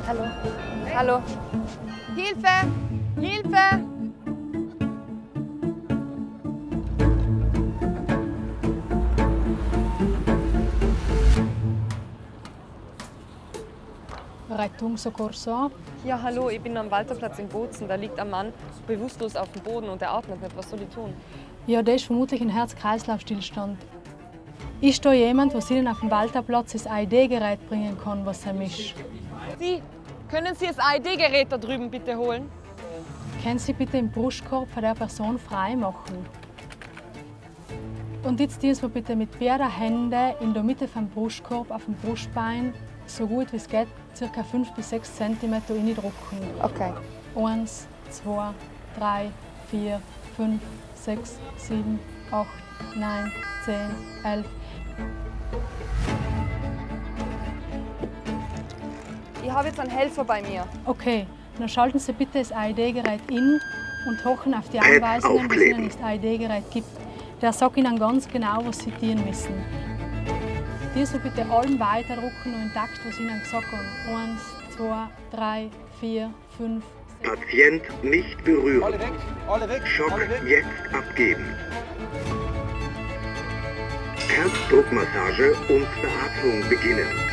Hallo. Hallo. Hilfe! Hilfe! Rettungssoccorso. Ja, hallo, ich bin am Walterplatz in Bozen. Da liegt ein Mann bewusstlos auf dem Boden und er atmet nicht. Was soll ich tun? Ja, der ist vermutlich ein Herz-Kreislauf-Stillstand. Ist da jemand, der Ihnen auf dem Walterplatz das AED-Gerät bringen kann, was er ist? Sie, können Sie das AED-Gerät da drüben bitte holen? Können Sie bitte den Brustkorb von der Person frei machen? Und jetzt dienen wir bitte mit beiden Händen in der Mitte vom Brustkorb auf dem Brustbein so gut wie es geht, ca. 5 bis 6 cm reindrücken. Okay. 1, 2, 3, 4, 5, 6, 7, 8, 9, 10, 11. Ich habe jetzt einen Helfer bei mir. Okay, dann schalten Sie bitte das AED-Gerät in und hochen auf die Anweisungen, die Ihnen das AED-Gerät gibt. Der sagt Ihnen ganz genau, was Sie tun müssen. Die so bitte allen weiterdrücken und intakt, was Ihnen gesagt haben. 1, 2, 3, 4, 5, 6. Patient nicht berühren. Alle weg, alle weg, Schock alle weg. jetzt abgeben. Herzdruckmassage und Beatmung beginnen.